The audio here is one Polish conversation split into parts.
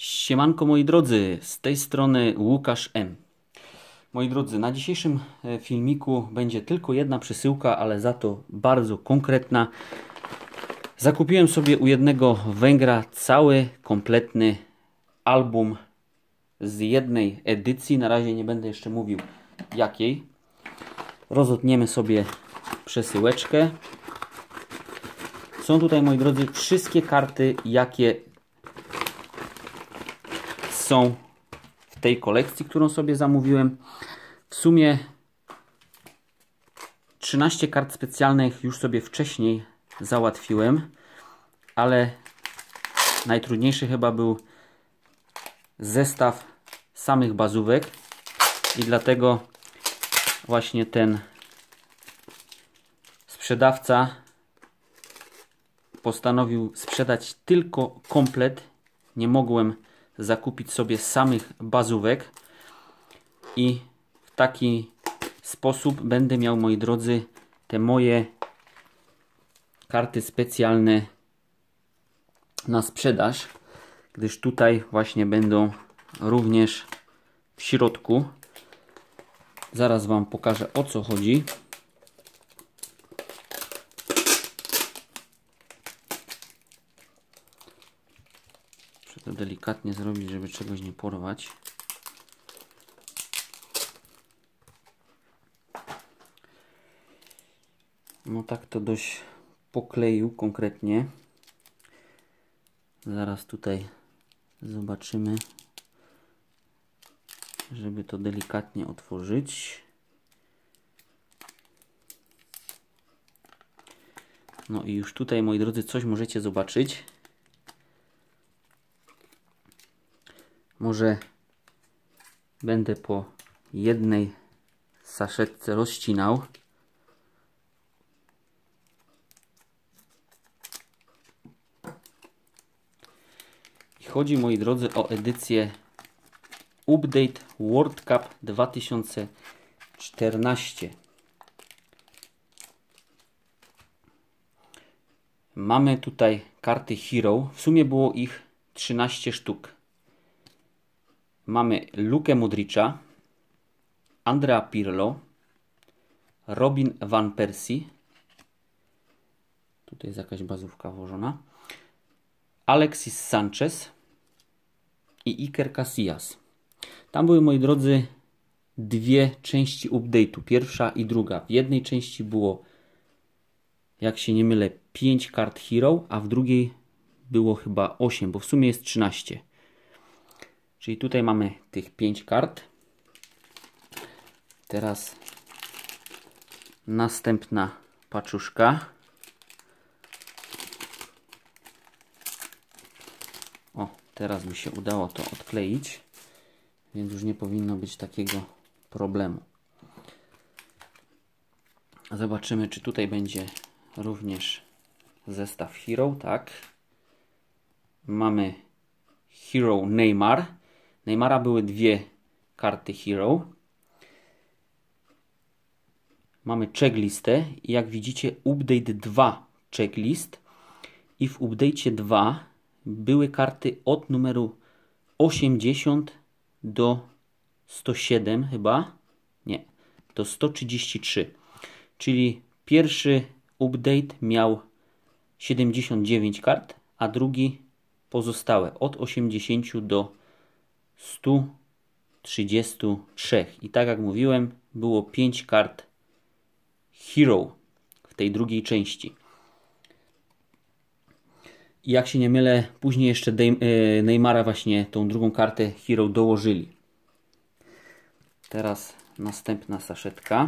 Siemanko moi drodzy, z tej strony Łukasz M. Moi drodzy, na dzisiejszym filmiku będzie tylko jedna przesyłka, ale za to bardzo konkretna. Zakupiłem sobie u jednego Węgra cały, kompletny album z jednej edycji. Na razie nie będę jeszcze mówił jakiej. Rozotniemy sobie przesyłeczkę. Są tutaj, moi drodzy, wszystkie karty, jakie są w tej kolekcji, którą sobie zamówiłem. W sumie 13 kart specjalnych już sobie wcześniej załatwiłem, ale najtrudniejszy chyba był zestaw samych bazówek i dlatego właśnie ten sprzedawca postanowił sprzedać tylko komplet. Nie mogłem zakupić sobie samych bazówek i w taki sposób będę miał, moi drodzy, te moje karty specjalne na sprzedaż, gdyż tutaj właśnie będą również w środku. Zaraz Wam pokażę, o co chodzi. Muszę to delikatnie zrobić, żeby czegoś nie porwać. No tak to dość pokleił konkretnie. Zaraz tutaj zobaczymy, żeby to delikatnie otworzyć. No i już tutaj, moi drodzy, coś możecie zobaczyć. Może będę po jednej saszetce rozcinał. Chodzi, moi drodzy, o edycję Update World Cup 2014. Mamy tutaj karty Hero. W sumie było ich 13 sztuk. Mamy Lukę Modricza, Andrea Pirlo, Robin van Persie. Tutaj jest jakaś bazówka włożona. Alexis Sanchez i Iker Casillas. Tam były, moi drodzy, dwie części update'u. Pierwsza i druga. W jednej części było, jak się nie mylę, 5 kart Hero, a w drugiej było chyba 8, bo w sumie jest 13. Czyli tutaj mamy tych 5 kart. Teraz następna paczuszka. O, teraz by się udało to odkleić, więc już nie powinno być takiego problemu. Zobaczymy, czy tutaj będzie również zestaw Hero. Tak. Mamy Hero Neymar. Neymara były dwie karty Hero. Mamy checklistę i jak widzicie Update 2 checklist i w Update 2 były karty od numeru 80 do 107 chyba. Nie, do 133. Czyli pierwszy update miał 79 kart, a drugi pozostałe od 80 do 133. I tak jak mówiłem, było 5 kart Hero w tej drugiej części. I jak się nie mylę, później jeszcze Neymara właśnie tą drugą kartę Hero dołożyli. Teraz następna saszetka.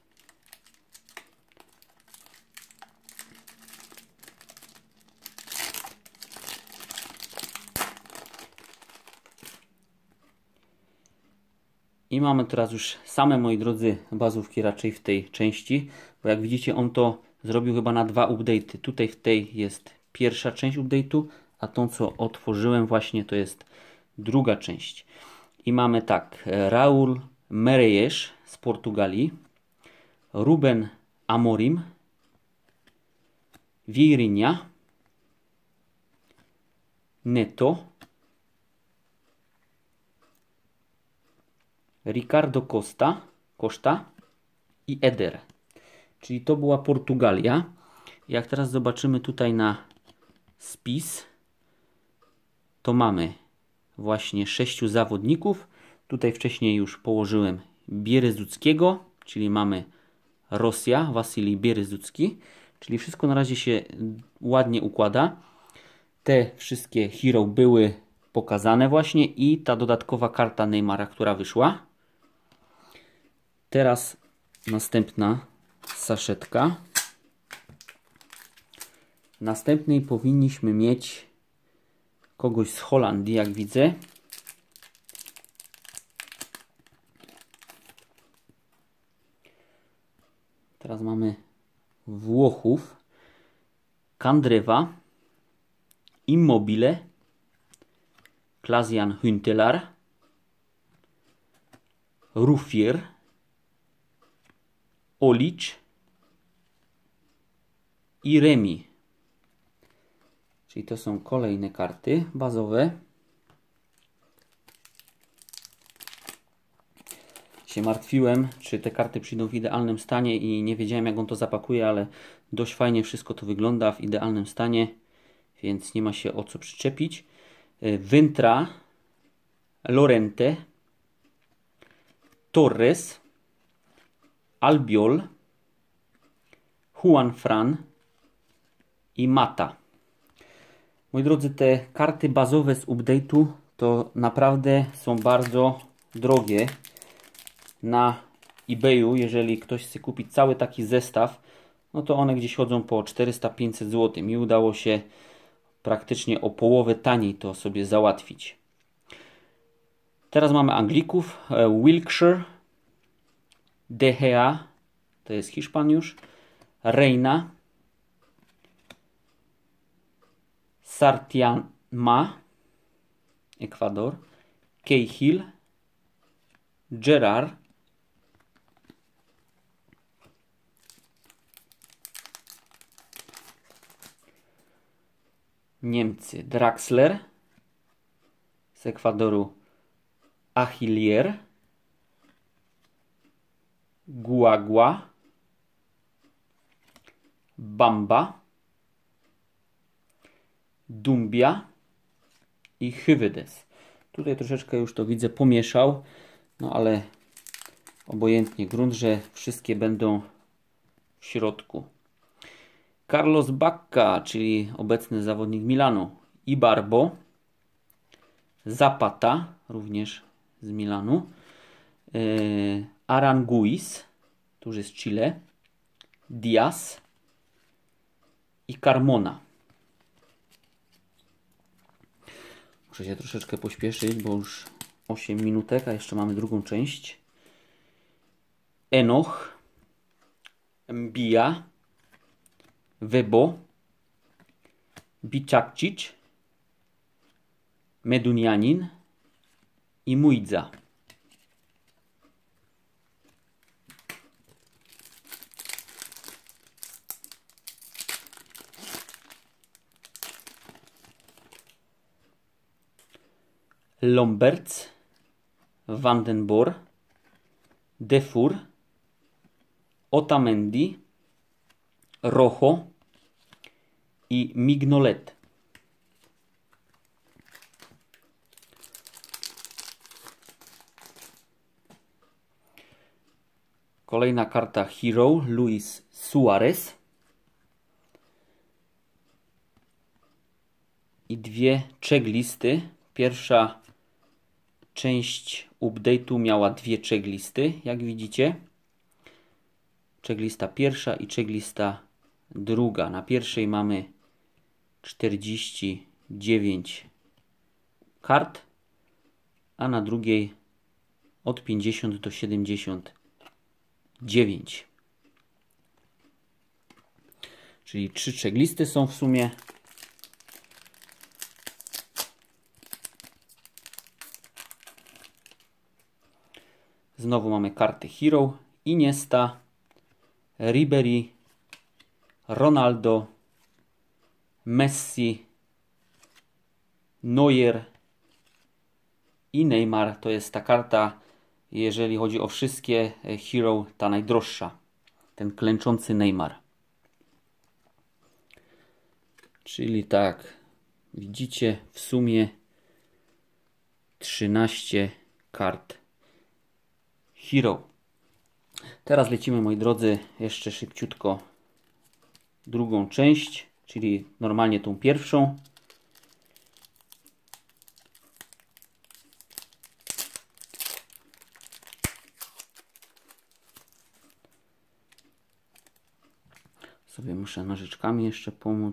I mamy teraz już same, moi drodzy, bazówki raczej w tej części. Bo jak widzicie, on to zrobił chyba na 2 update'y. Tutaj w tej jest pierwsza część update'u, a tą, co otworzyłem właśnie, to jest druga część. I mamy tak, Raul Meireles z Portugalii, Ruben Amorim, Vieirinha, Neto, Ricardo Costa i Eder. Czyli to była Portugalia. Jak teraz zobaczymy tutaj na spis, to mamy właśnie 6 zawodników. Tutaj wcześniej już położyłem Bierezuckiego, czyli mamy Rosja, Wasilij Bierezucki. Czyli wszystko na razie się ładnie układa. Te wszystkie hero były pokazane właśnie i ta dodatkowa karta Neymara, która wyszła. Teraz następna saszetka. W następnej powinniśmy mieć kogoś z Holandii, jak widzę. Teraz mamy Włochów, Kandreva, Immobile, Klaas-Jan Huntelaar, Ruffier, Olic i Remi. Czyli to są kolejne karty bazowe. Się martwiłem, czy te karty przyjdą w idealnym stanie i nie wiedziałem, jak on to zapakuje, ale dość fajnie wszystko to wygląda w idealnym stanie, więc nie ma się o co przyczepić. Vintra, Lorente, Torres, Albiol, Juan Fran i Mata. Moi drodzy, te karty bazowe z update'u to naprawdę są bardzo drogie. Na eBayu, jeżeli ktoś chce kupić cały taki zestaw, no to one gdzieś chodzą po 400-500 zł. Mi udało się praktycznie o połowę taniej to sobie załatwić. Teraz mamy Anglików. Wilkshire, De Gea, to jest Hiszpan już, Reina, Sartiama, Ekwador, Cahill, Gerrard, Niemcy Draxler, z Ekwadoru Achillier, Guagua, Bamba, Dumbia i Hyvedes. Tutaj troszeczkę już to widzę pomieszał, no ale obojętnie, grunt, że wszystkie będą w środku. Carlos Bacca, czyli obecny zawodnik Milanu, Ibarbo, Zapata, również z Milanu, Aranguiz, to już jest Chile, Diaz i Carmona. Muszę się troszeczkę pośpieszyć, bo już 8 minutek, a jeszcze mamy drugą część. Enoch, Mbia, Webo, Bicakcic, Medunianin i Mujdza. Lomberts, Vandenborg, Defur, Otamendi, Rojo i Mignolet. Kolejna karta Hero, Luis Suarez. I dwie checklisty. Pierwsza część update'u miała dwie checklisty, jak widzicie. Checklista pierwsza i checklista druga. Na pierwszej mamy 49 kart, a na drugiej od 50 do 79. Czyli 3 checklisty są w sumie. Znowu mamy karty Hero, Iniesta, Ribery, Ronaldo, Messi, Neuer i Neymar. To jest ta karta jeżeli chodzi o wszystkie Hero, ta najdroższa. Ten klęczący Neymar. Czyli tak, widzicie w sumie 13 kart Hero. Teraz lecimy, moi drodzy, jeszcze szybciutko drugą część, czyli normalnie tą pierwszą. Sobie muszę nożyczkami jeszcze pomóc.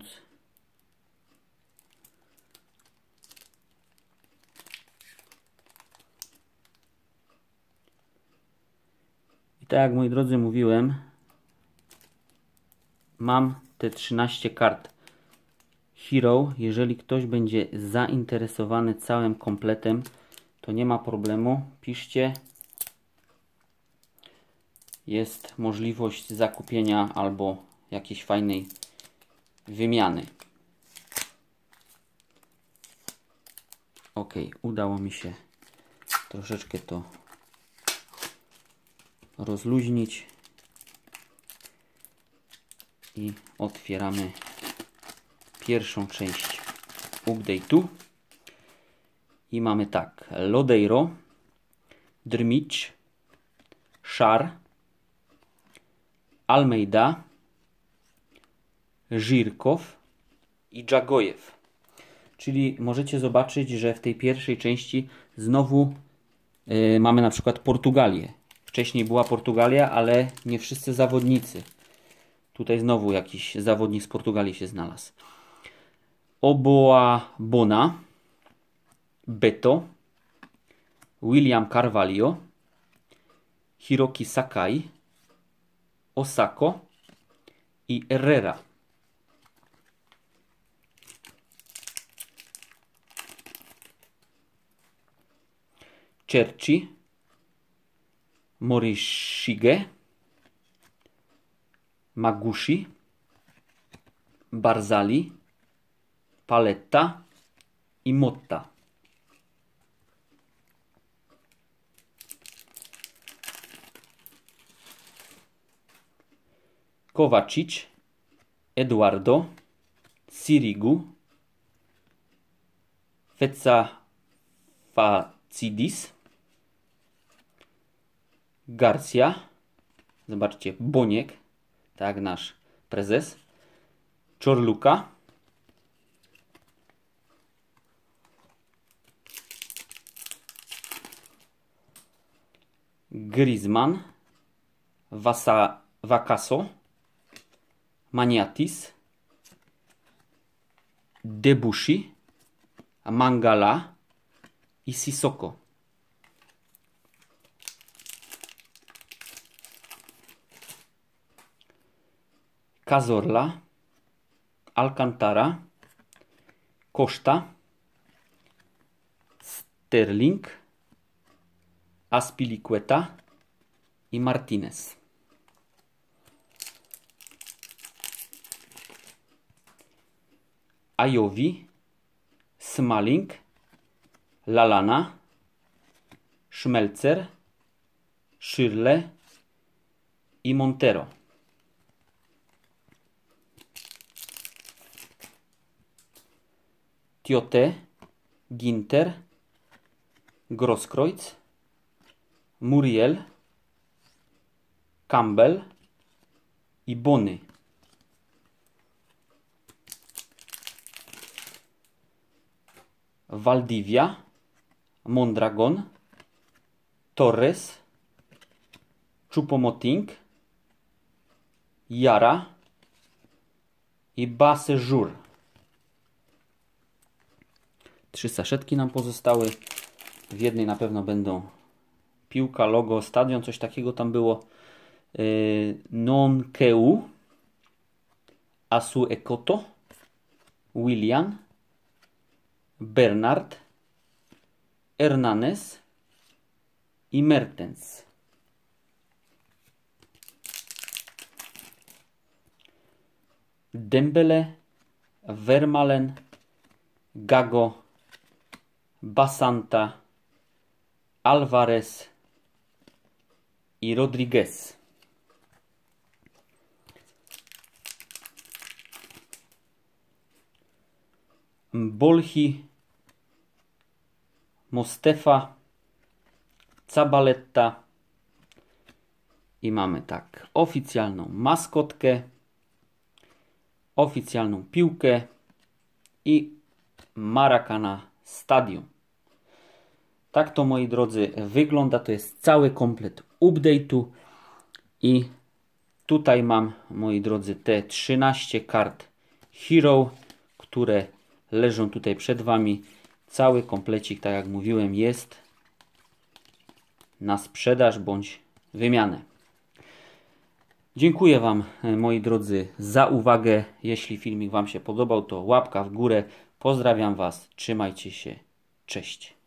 I tak jak, moi drodzy, mówiłem, mam te 13 kart Hero. Jeżeli ktoś będzie zainteresowany całym kompletem, to nie ma problemu. Piszcie. Jest możliwość zakupienia albo jakiejś fajnej wymiany. Ok, udało mi się troszeczkę to rozluźnić i otwieramy pierwszą część update'u i mamy tak: Lodeiro, Drmic, Szar, Almeida, Żirkow i Dżagojew. Czyli możecie zobaczyć, że w tej pierwszej części znowu mamy na przykład Portugalię. Wcześniej była Portugalia, ale nie wszyscy zawodnicy. Tutaj znowu jakiś zawodnik z Portugalii się znalazł. Oboa Bona, Beto, William Carvalho, Hiroki Sakai, Osako i Herrera. Cerci, Morishige, Magushi, Barzali, Paletta i Motta. Kovacic, Eduardo, Sirigu, Fetsafatsidis, Garcia, zobaczcie, Boniek, tak, nasz prezes, Czorluka, Griezmann, Vakaso, Maniatis, Debushi, Mangala i Sissoko. Cazorla, Alcantara, Costa, Sterling, Aspilicueta i Martinez. Ajowi, Smalling, Lalana, Schmelzer, Schürrle i Montero. Tiote, Ginter, Grosskreutz, Muriel, Campbell i Bony. Valdivia, Mondragon, Torres, Choupo-Moting, Jara i Basejour. 3 saszetki nam pozostały. W jednej na pewno będą piłka, logo, stadion, coś takiego tam było. Nonkeu, Asu Ekoto, William, Bernard, Hernanes i Mertens. Dembele, Vermaelen, Gago, Basanta, Alvarez i Rodriguez. Bolhi, Mostefa, Zabaleta i mamy tak oficjalną maskotkę, oficjalną piłkę i Maracana Stadium. Tak to, moi drodzy, wygląda. To jest cały komplet update'u i tutaj mam, moi drodzy, te 13 kart Hero, które leżą tutaj przed Wami. Cały komplecik, tak jak mówiłem, jest na sprzedaż bądź wymianę. Dziękuję Wam, moi drodzy, za uwagę. Jeśli filmik Wam się podobał, to łapka w górę. Pozdrawiam Was. Trzymajcie się. Cześć.